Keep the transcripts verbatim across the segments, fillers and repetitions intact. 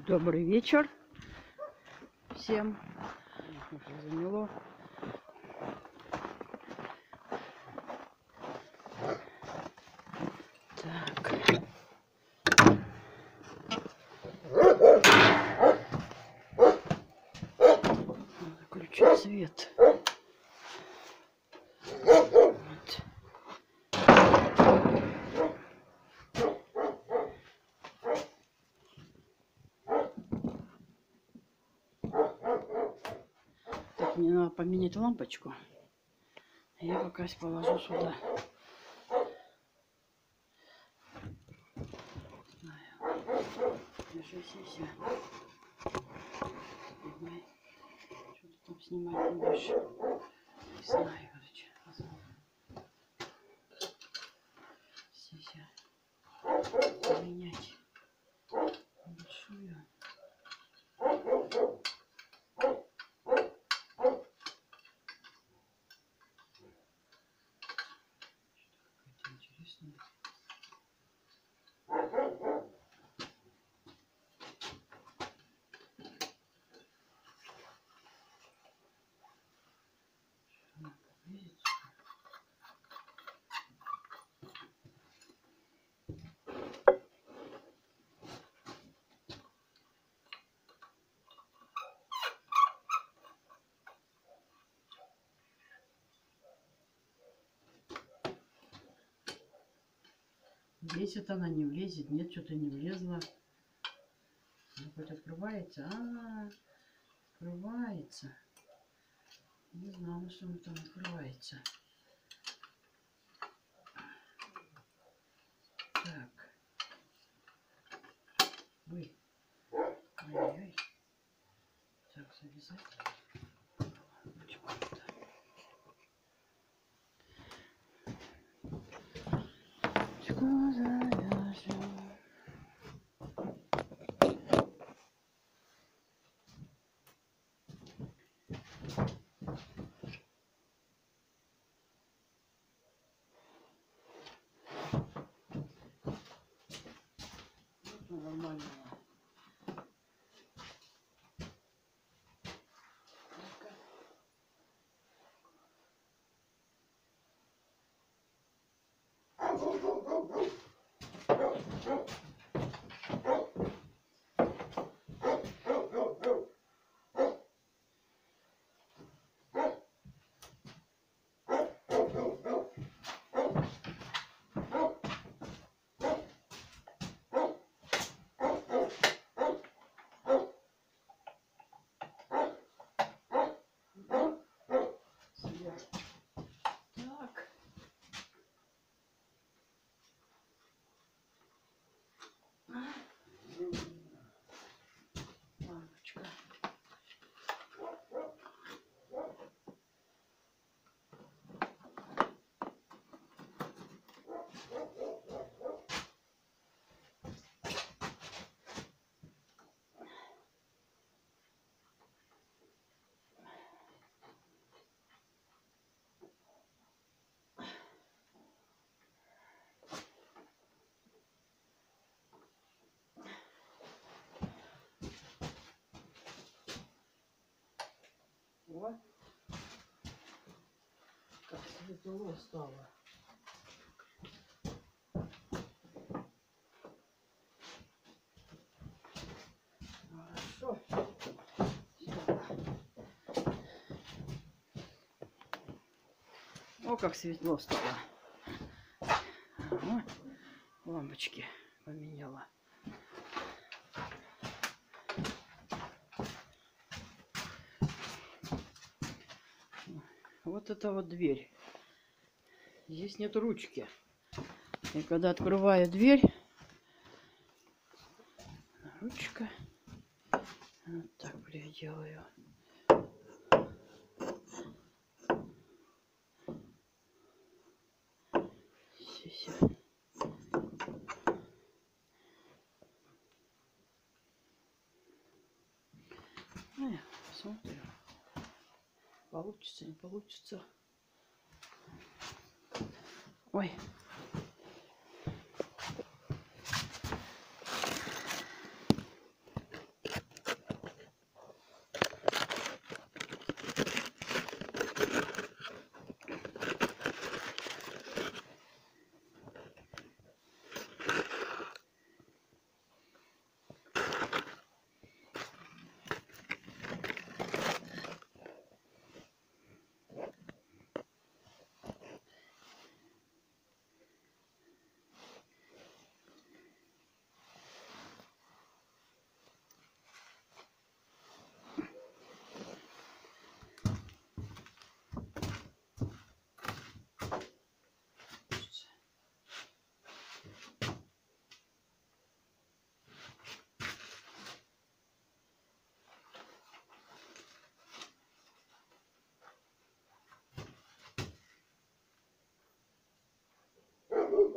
Добрый вечер всем. Уже заняло. Так. Надо включить свет. Вот. Так, мне надо поменять лампочку. Я пока положу сюда. Держись, Ися. Снимай. Что ты там снимать будешь? Не знаю, короче. Сися. Поменять большую. Что-то интересное. Влезет она, не влезет. Нет, что-то не влезла. Ну, хоть открывается. А, -а, -а открывается. Не знала, что он там открывается. Так. Ой. Ой-ой. Так, завязать. Нормально. Так. Лампочка. Вот. Как светло стало. Хорошо. О, как светло стало. Ага. Лампочки поменяла. Вот это вот дверь. Здесь нет ручки. И когда открываю дверь, ручка. Вот так делаю. Здесь. Ну, я посмотрю. Получится, не получится. Ой.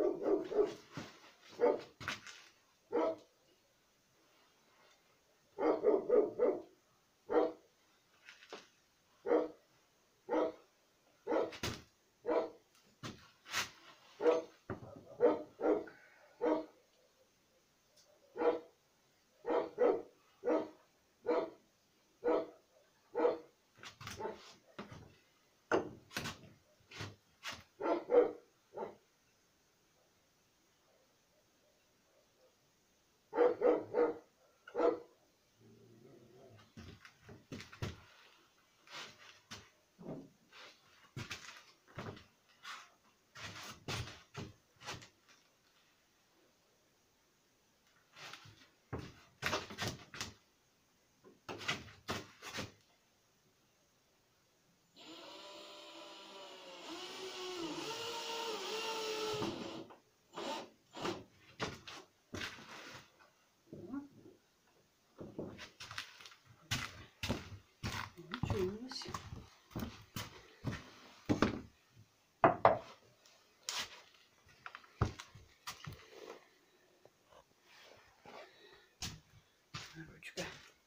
Получилось. Ручка.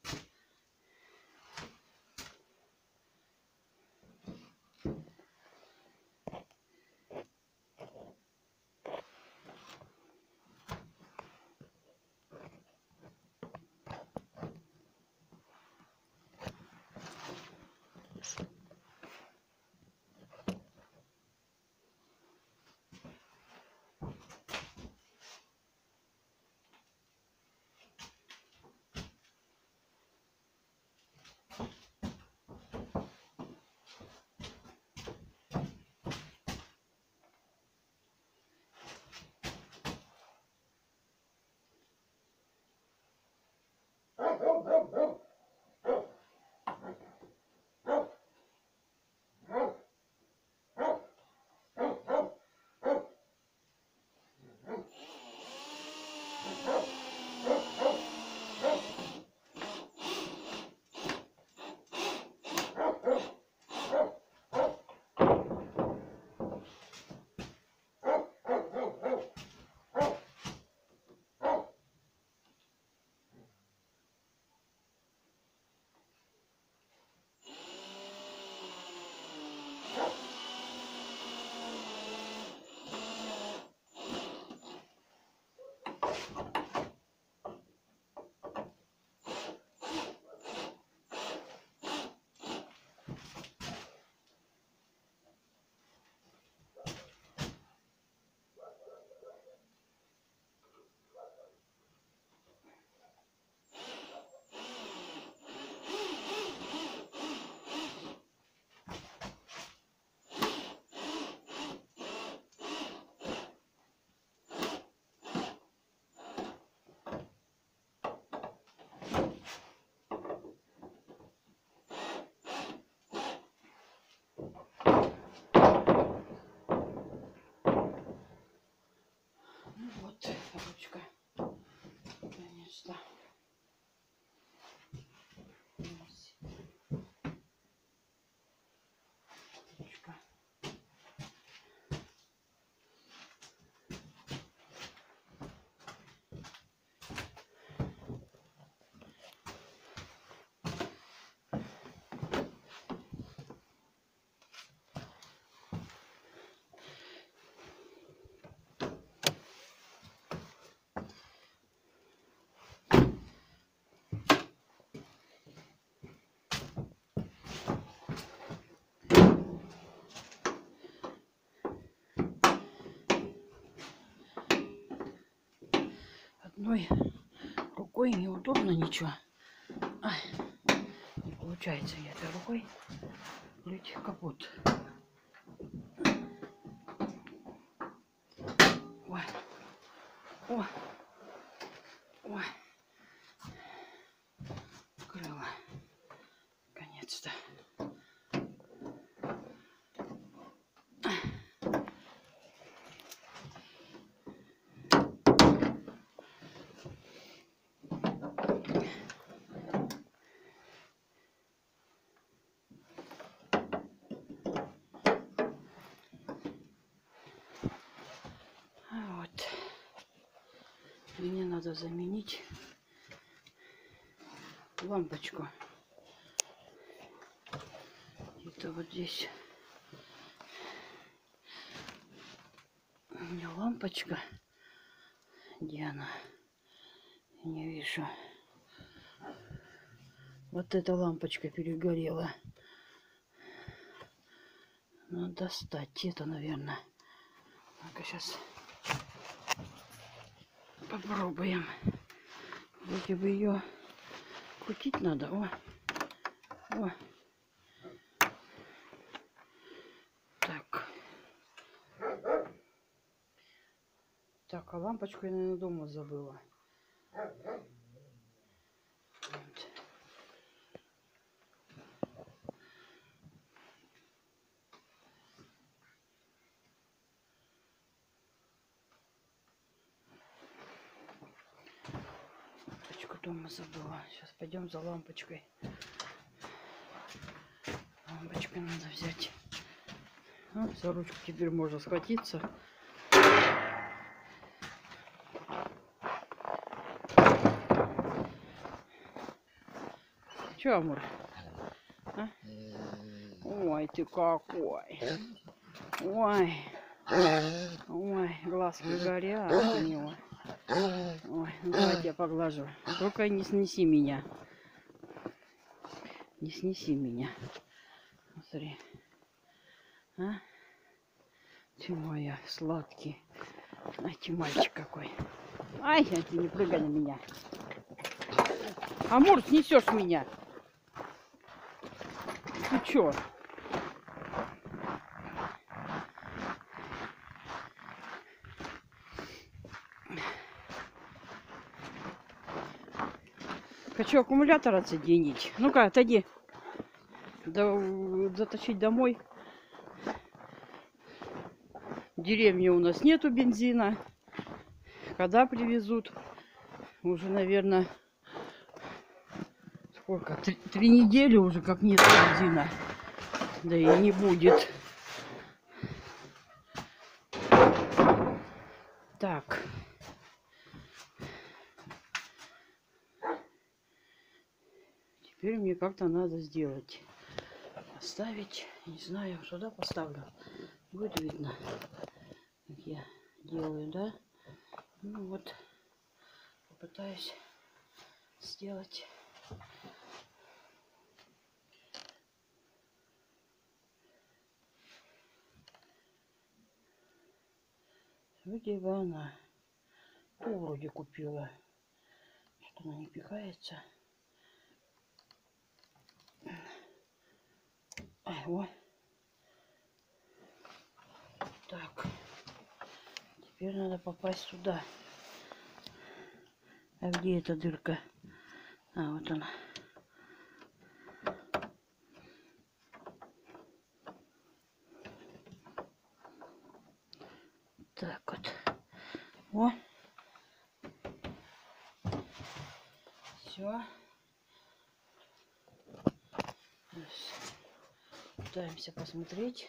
Вот ручка. Конечно. Ручка. Одной рукой неудобно ничего. Ай, не получается я этой рукой плыть капот. Ой, о, ой, крыло, наконец-то. Мне надо заменить лампочку. Это вот здесь у меня лампочка. Где она? Не вижу. Вот эта лампочка перегорела. Надо достать это, наверное. Ну-ка, сейчас попробуем. Вроде бы ее крутить надо. О, о. Так. Так, а лампочку я, наверное, дома забыла. Вот. Лампочку дома забыла. Сейчас пойдем за лампочкой. Лампочку надо взять. Ну, за ручку теперь можно схватиться. Че, Амур? А? Ой, ты какой. Ой. Ой, глазки горят у него. Ой, ну давайте я поглажу. Только не снеси меня. Не снеси меня. Смотри. А? Ты моя сладкий. Ай, ты мальчик какой. Ай, ты не прыгай на меня. Амур, снесешь меня. Ты чё? Хочу аккумулятор отсоединить. Ну-ка, отойди. Да, затащить домой. В деревне у нас нету бензина. Когда привезут? Уже, наверное, сколько? Три, три недели уже как нет бензина. Да и не будет. Так. Теперь мне как-то надо сделать. Поставить. Не знаю, сюда поставлю. Будет видно, как я делаю, да? Ну вот. Попытаюсь сделать. Вроде бы она. Ну, вроде купила. Что она не пихается. Ай, вот. Так. Теперь надо попасть сюда. А где эта дырка? А, вот она. Так вот. О. Все. Пытаемся посмотреть.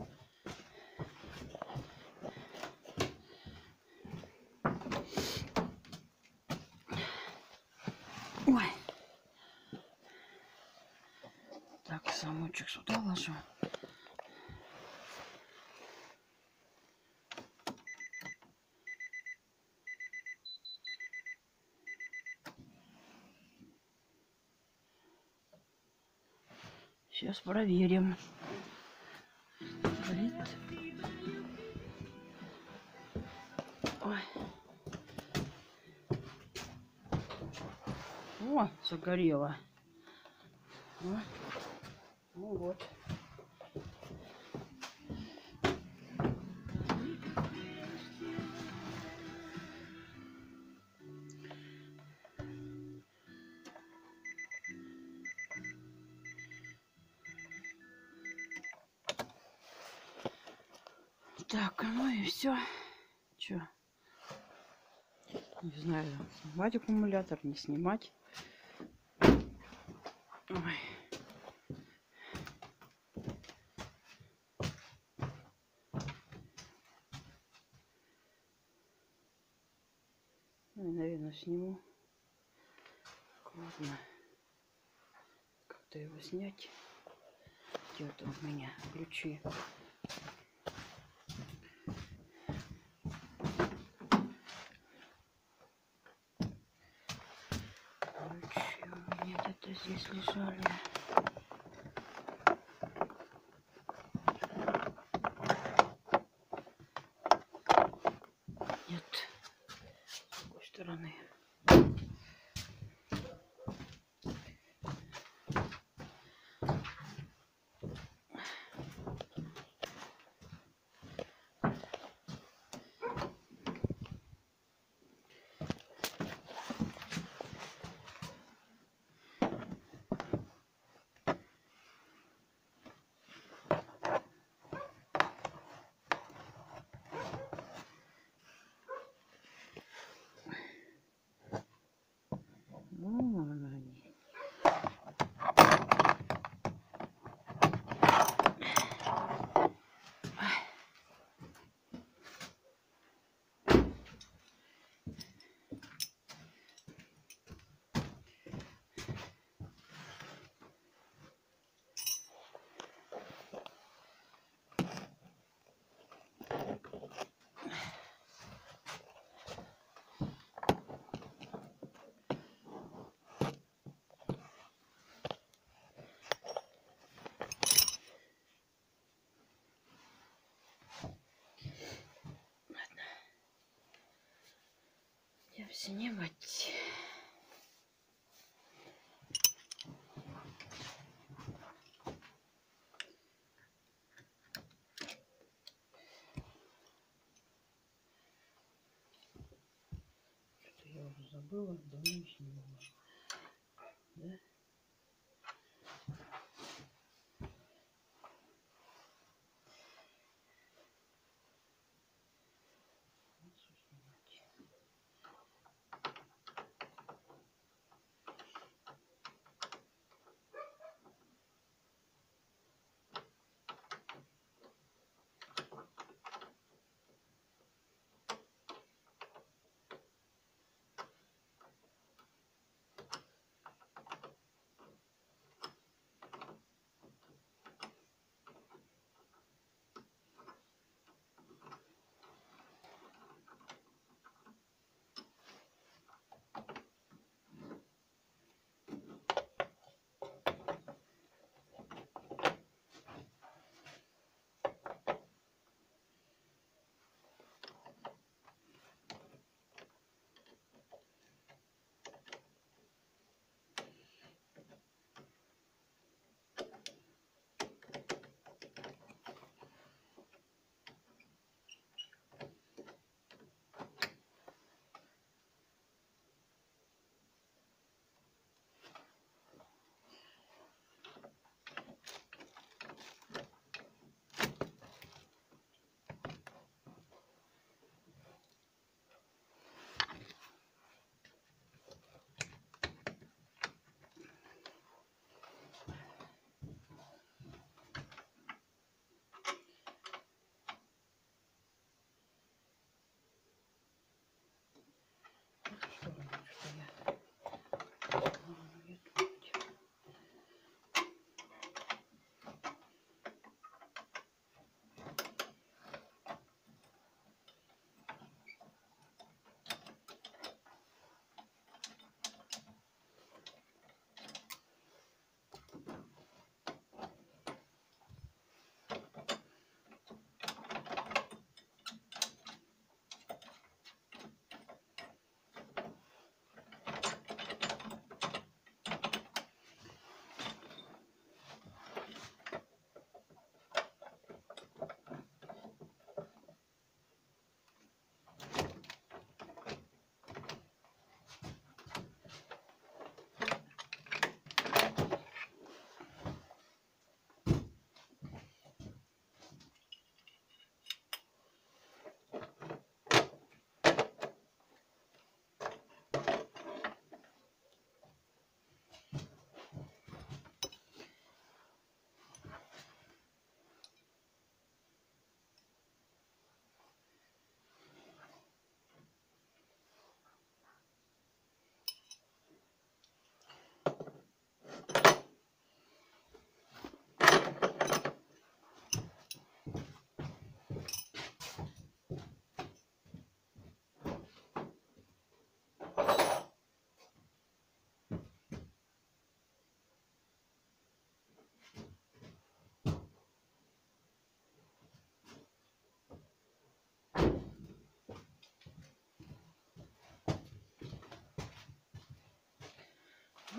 Ой. Так, замочек сюда ложу. Сейчас проверим. Горит. Ой. О, загорело. О. Ну вот. Так, ну и все. Че? Не знаю, снимать аккумулятор, не снимать. Ой. Ну, наверное, сниму. Ладно. Как-то его снять. Где там у меня ключи? Ключи у меня где-то здесь лежали. Нет. С другой стороны. Вон они. Я снимать. Что-то я уже забыла, давно не снимала. Да?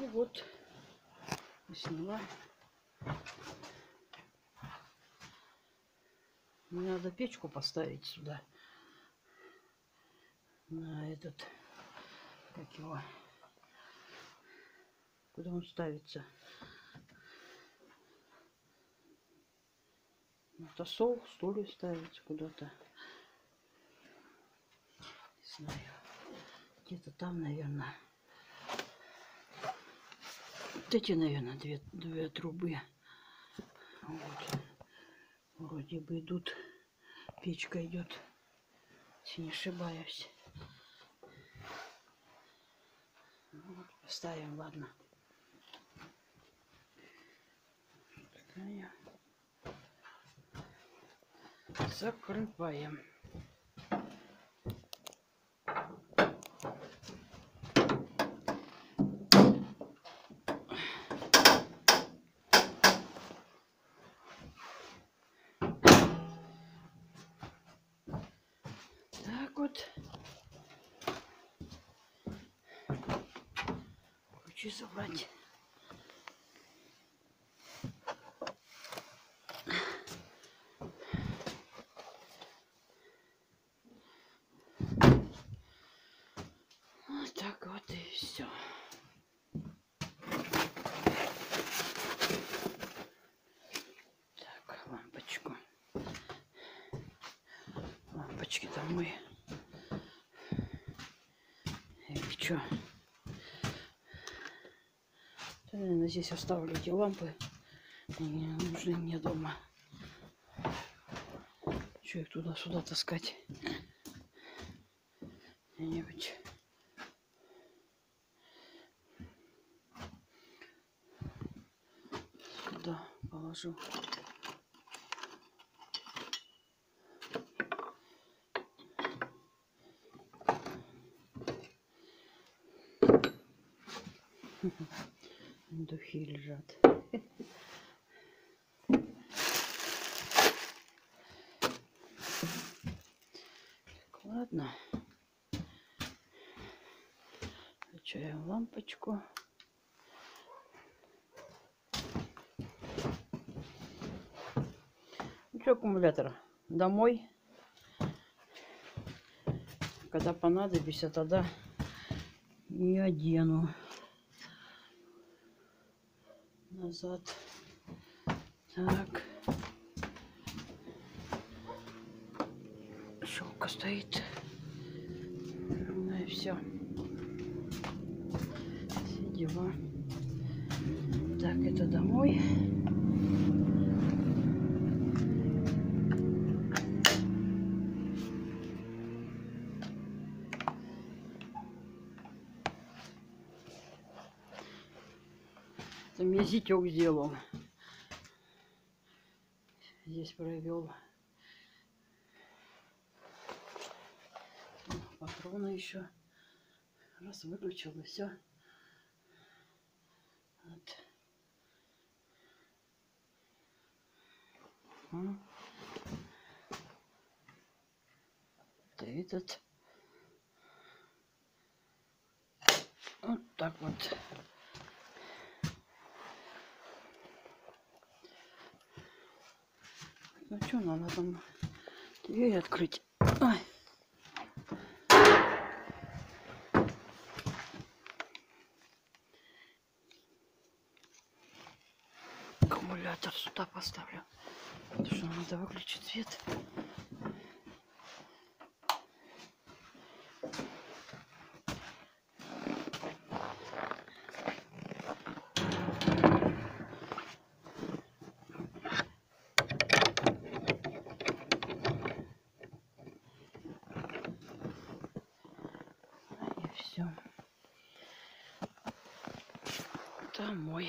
Ну вот, сняла. Мне надо печку поставить сюда. На этот, как его, куда он ставится. На тосол, стулья ставить куда-то. Не знаю. Где-то там, наверное. Вот эти, наверное, две, две трубы. Вот. Вроде бы идут. Печка идет. Если не ошибаюсь. Вот, поставим, ладно. Такая. Закрываем. Так вот. Ключи забрать. Вот так вот и все. Так, лампочку. Лампочки домой. Или что? Наверное, здесь оставлю эти лампы. Они нужны мне дома. Что их туда-сюда таскать? Где-нибудь. Сюда положу. Духи лежат. Так, ладно. Включаем лампочку. Ну что, аккумулятор? Домой. Когда понадобится, тогда и одену. Назад. Так. Щелка стоит. Ну и все. Все дела. Так, это домой. Это мне зятек сделал. Здесь провел. Патроны еще. Раз выключил и все. Вот. Это этот. Вот так вот. Ну что, надо там дверь открыть. Ой. Аккумулятор сюда поставлю. Потому что надо выключить свет. И все. Домой.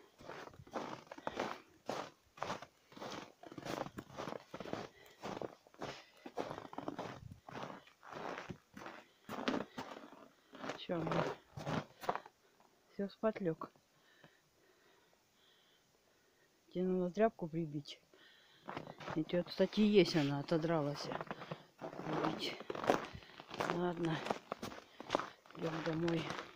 Все, все, спать лег. Тебе надо тряпку прибить. И тут, кстати, есть она, отодралась. Прибить. Ладно, идем домой.